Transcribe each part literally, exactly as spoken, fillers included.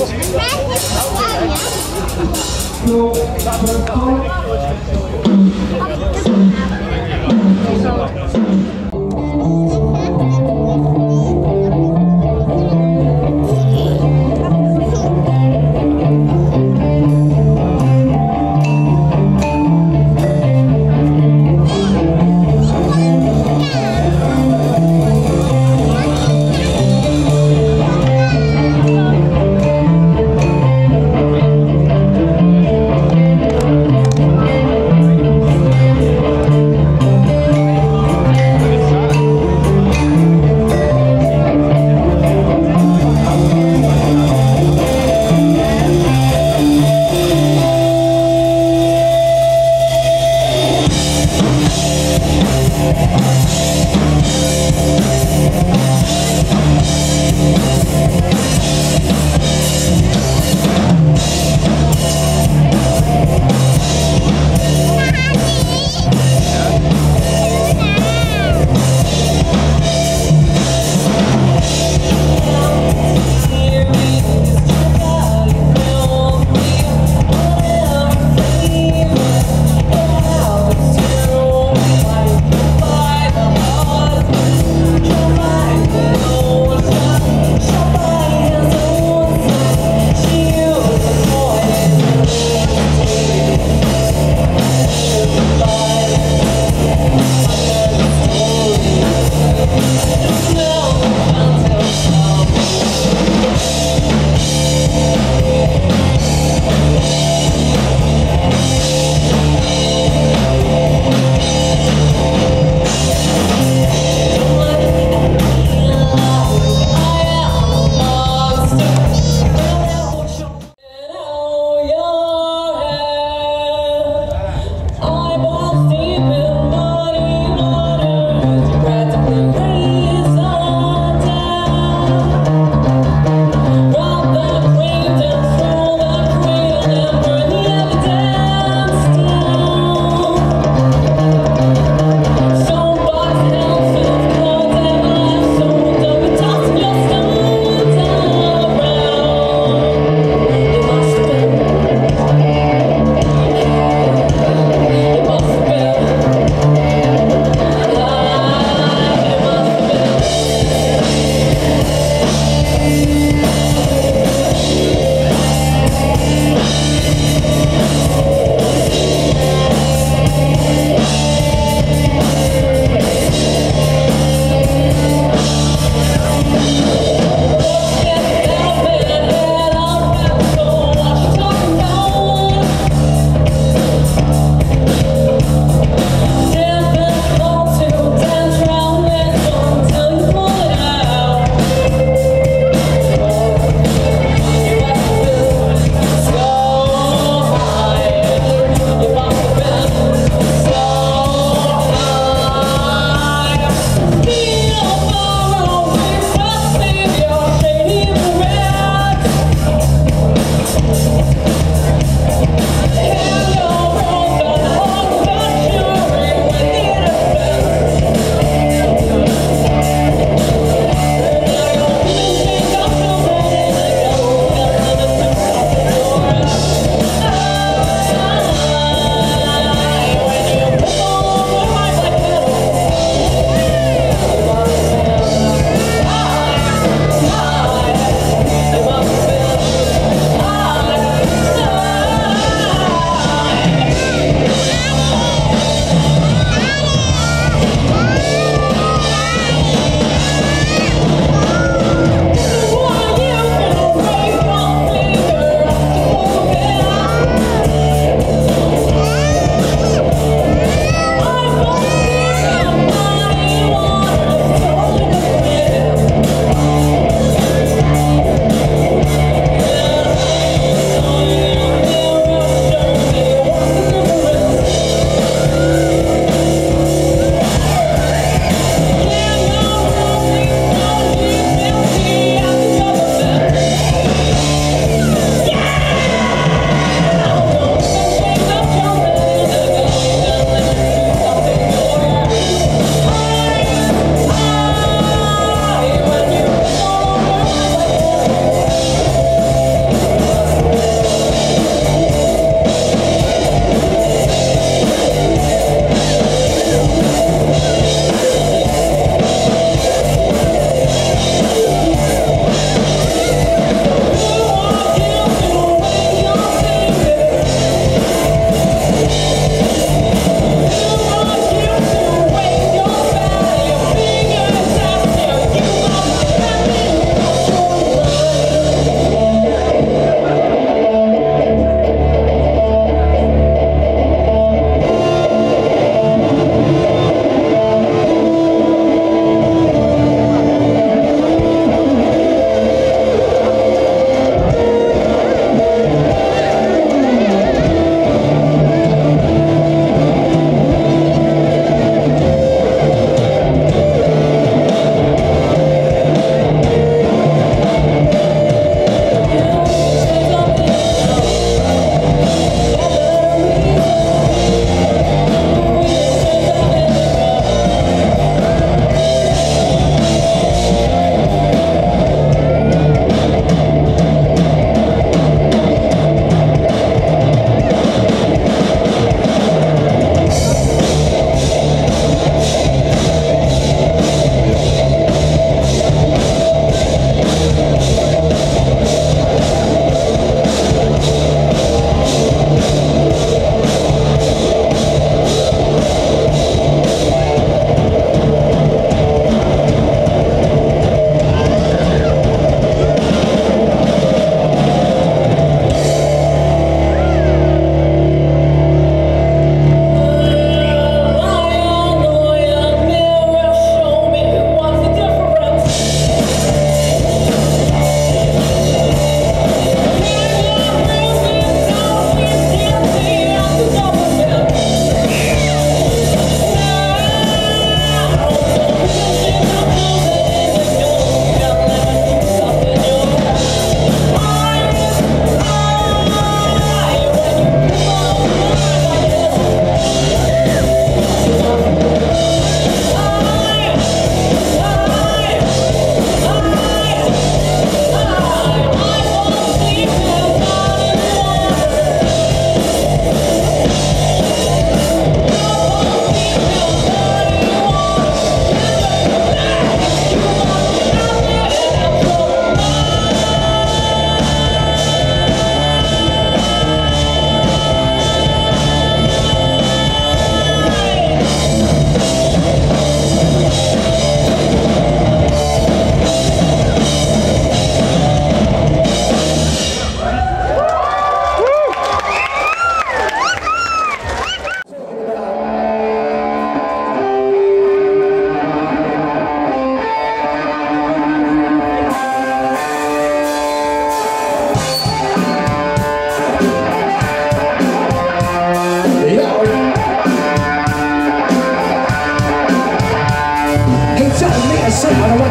Bye.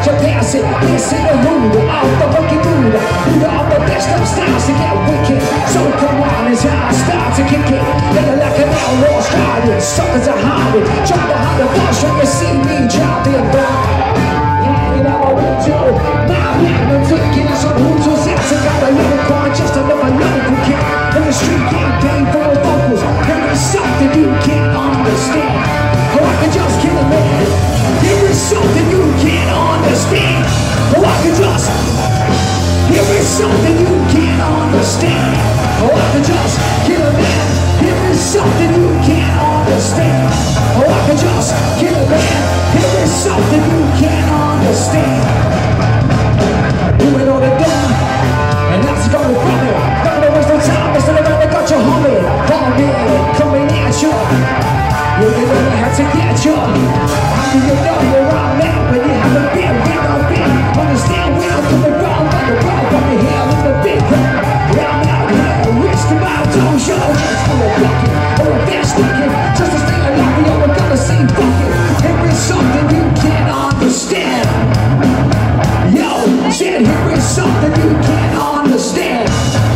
watch you pass it. This in the mood of the wicked mood. Leader of the best of styles to get wicked. So come on, it's how I start to kick it. Looking like an outlaw started. Suckers are hiding. Jump behind the bus when you see me driving by. Yeah, you know I will do. My man, I'm taking us on who's who's out. I got a little car, just another local kid. In the street campaign for the vocals. There is something you can't understand. Oh, I can just kill a man. There is something you can't understand. Oh, I can just. There is something you can't understand. Oh, I can just kill a man. There is something you can't understand. Oh, I can just kill a man. There is something you can't understand. Doing all the done, and that's going from it. Not gonna waste no time, it's not around, I got you humming. Humming, coming at you. You never had to get you. How do you know where I'm at when you haven't been where I've been? Understand where I'm coming from, like a rock on the hill in the big crowd. I'm out here, risking my toes, yo. Just for a bucket, or a fast looking. Just to stay alive, we all gotta see fucking. There is something you can't understand. Yo, said here is something you can't understand.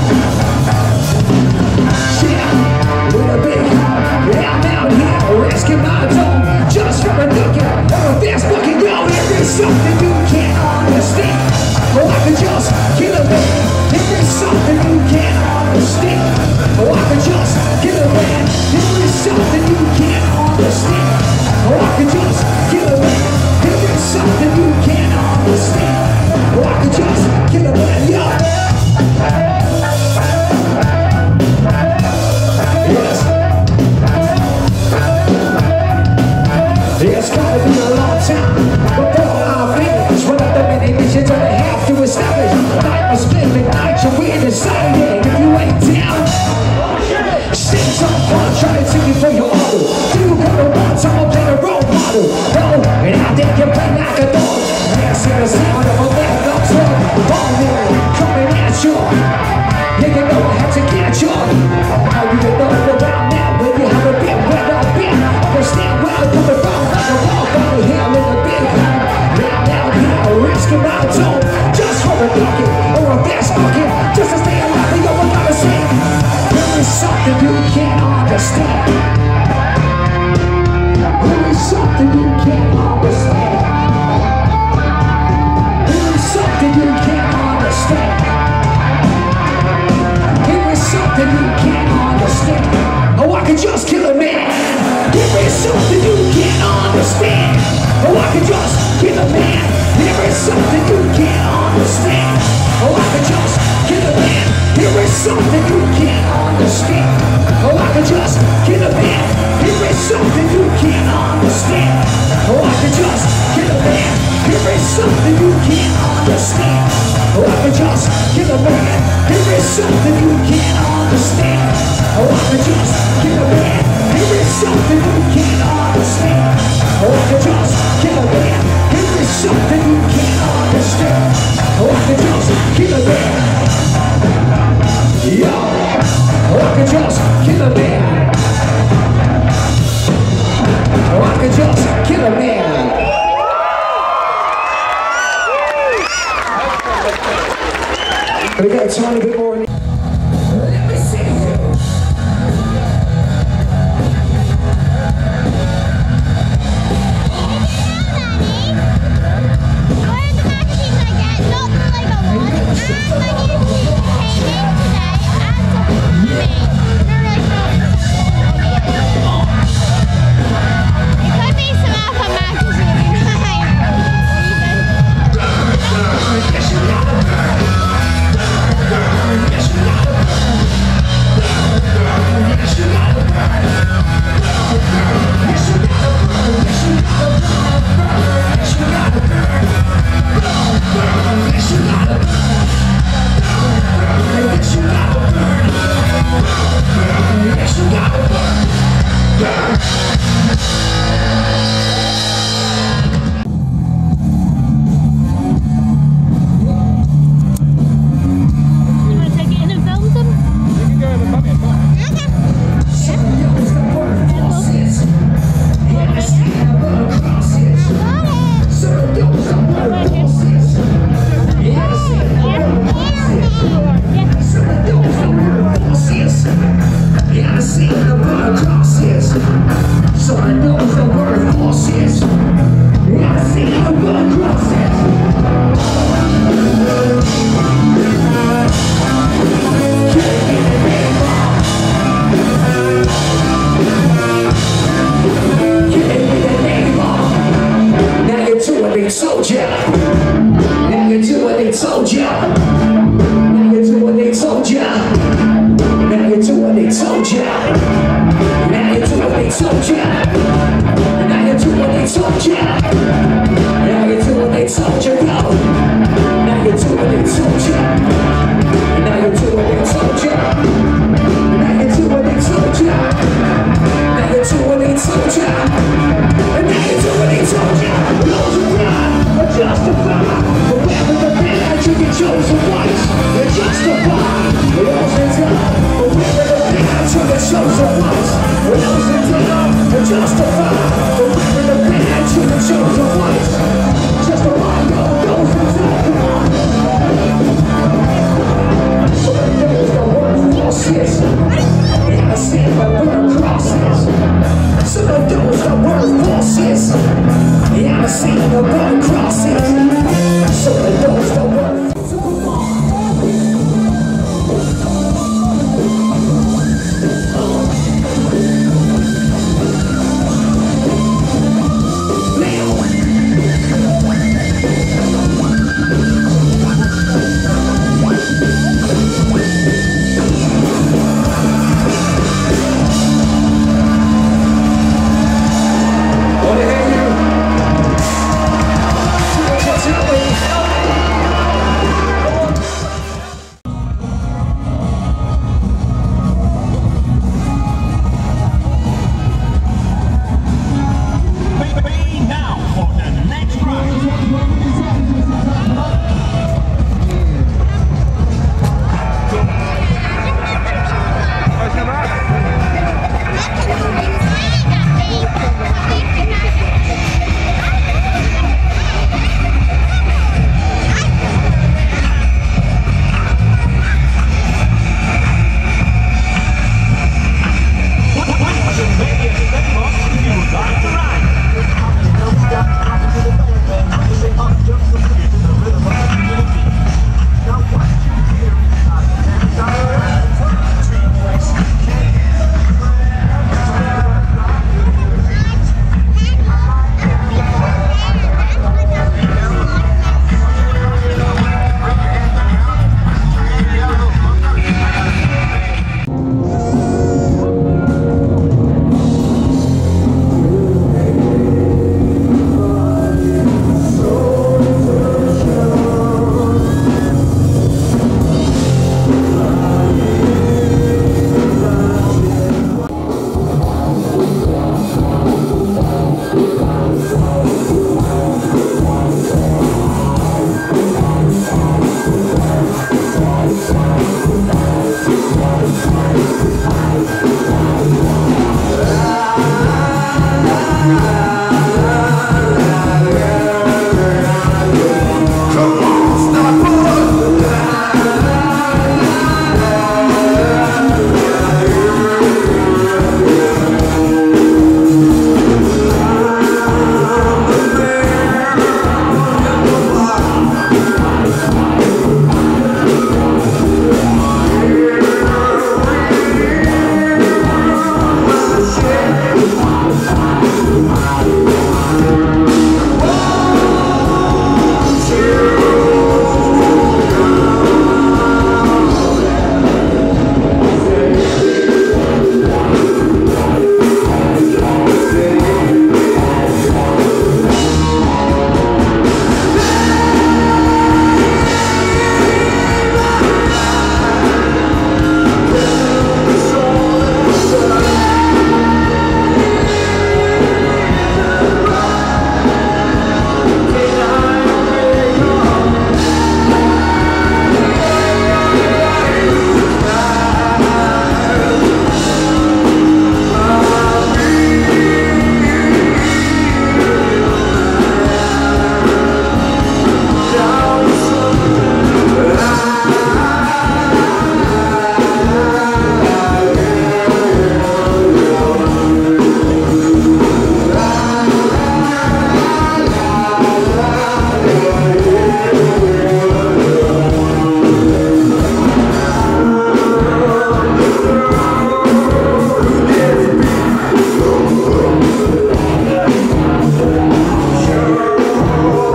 Yeah, with a big, yeah, I'm out here, risking my dome. Just for a looking, or a fast looking. Yo, there is something you can't understand. Oh, I can just kill a man. There is something you can't understand. Oh, I can just kill a man. There is something you can't understand. Oh, I can just kill a man. There is something you can't understand. Oh, I can just kill a man. Yo. Yes. It's gonna be a long time before I finish. One of the many missions that I have to establish. Night was split, night you're weird deciding. If you ain't down, sing some fun, try to take it for your auto. Do you got to want someone play the role model? No, and I think you play like a dog. Yes, in the sound of a man up front. Falling, coming at you. You can know I had to get you. How you can know around now when you haven't been where I've been. Understand where I'm coming from. Like a walk on the hill in the big home. Right now, here, risking my tone. Just for a bucket or a fast bucket. Just to stay alive, you know I gotta say. There is something you can't understand. There is something you can't understand. There is something you can't understand. There is something you can't understand. Oh, I can just kill a man. There is something you can't understand. Oh, I can just kill a man. There is something you can't understand. Oh, I can just kill a man. There is something you can't understand. Oh, I can just kill a man. There is something you can't understand. Oh, I can just kill a man. There is something you can't understand. Oh, I can just kill a man. There is something you can't understand. Oh, I can just kill a man. There is something you can't understand. Oh, I can just kill a man. There is something you can't understand. Oh, I can just kill a man. Yo, oh, I can just kill a man. Oh, I can just kill a man. We got a tiny bit more in the let me see you. Yes, ya. Now you do what they told ya. Now you do what they told ya. Now you do what they told ya. Now you do what they told ya, yo. Now you do what they told ya. Now you do what they told ya. Now you do what they told ya. Now you do what they told ya. And now you do what they told ya. Lose your pride, or justify. Forever the man that you get chosen once. You're justified. Lose it down. Forever the man that you get chosen once. Lose it down. You're justified. Forever the man that you get chosen once. Justify, yo, lose it down. So the things that work forces. Yeah, I stand by burn crosses. So the those that work forces. Yeah, I see the burn crosses. So the those that work. So come on.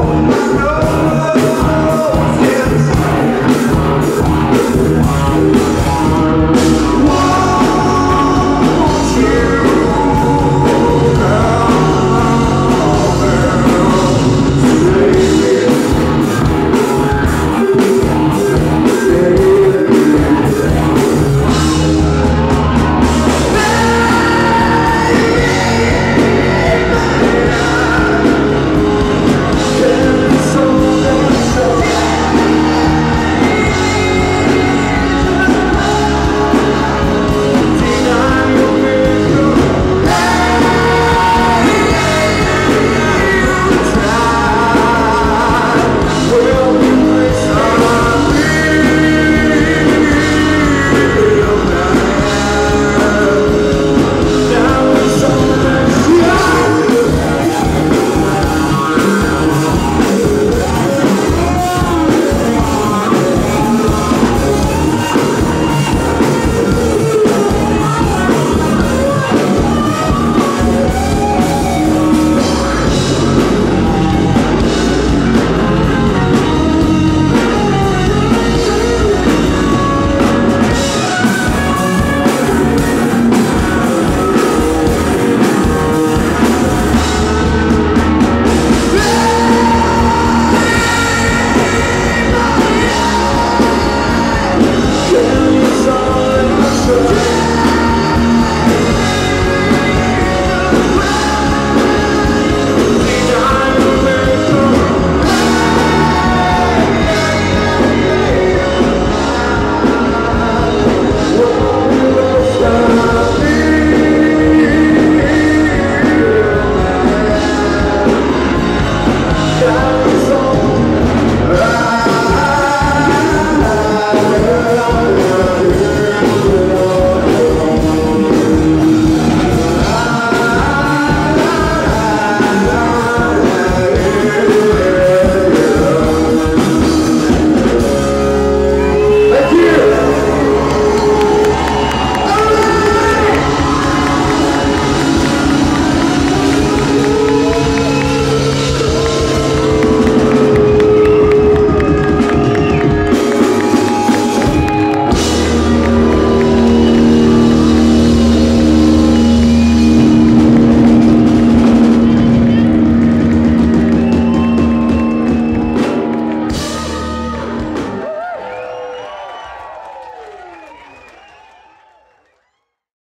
We'll be right back.